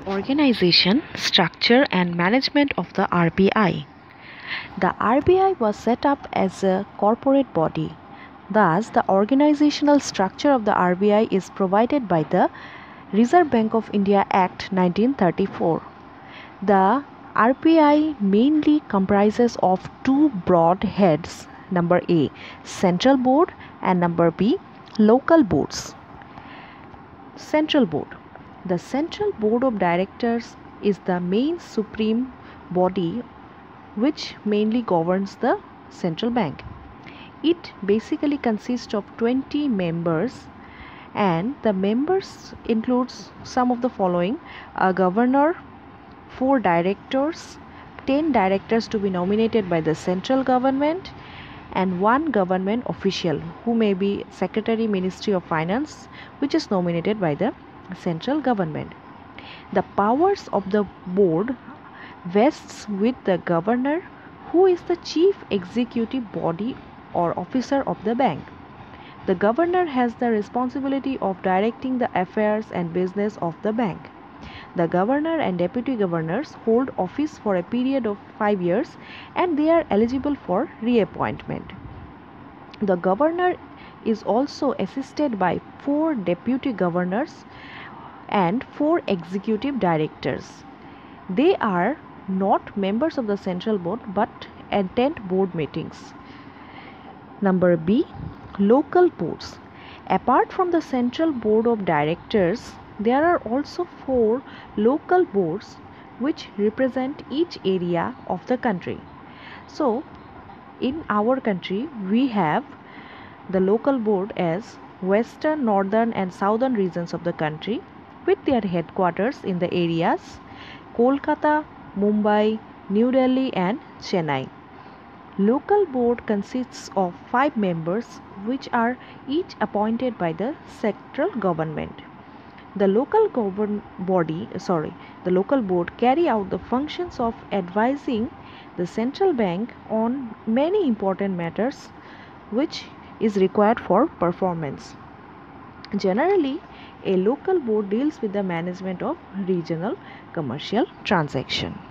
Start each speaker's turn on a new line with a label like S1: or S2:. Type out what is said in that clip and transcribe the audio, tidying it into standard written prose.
S1: Organization, structure and management of the RBI. The RBI was set up as a corporate body. Thus, the organizational structure of the RBI is provided by the Reserve Bank of India Act 1934. The RBI mainly comprises of two broad heads, number A, Central Board, and number B, local boards. Central Board. The Central Board of Directors is the main supreme body which mainly governs the central bank. It basically consists of 20 members, and the members includes some of the following: a governor, 4 directors, 10 directors to be nominated by the central government, and 1 government official who may be Secretary, Ministry of Finance, which is nominated by the central government. The powers of the board vests with the governor, who is the chief executive body or officer of the bank. The governor has the responsibility of directing the affairs and business of the bank. The governor and deputy governors hold office for a period of 5 years and they are eligible for reappointment. The governor is also assisted by 4 deputy governors and 4 executive directors. They are not members of the central board but attend board meetings. Number B, local boards. Apart from the central board of directors, there are also 4 local boards which represent each area of the country. So, in our country, we have the local board as western, northern and southern regions of the country with their headquarters in the areas Kolkata, Mumbai, New Delhi and Chennai. Local board consists of 5 members which are each appointed by the central government. The local board carry out the functions of advising the central bank on many important matters which is required for performance. Generally, a local board deals with the management of regional commercial transaction.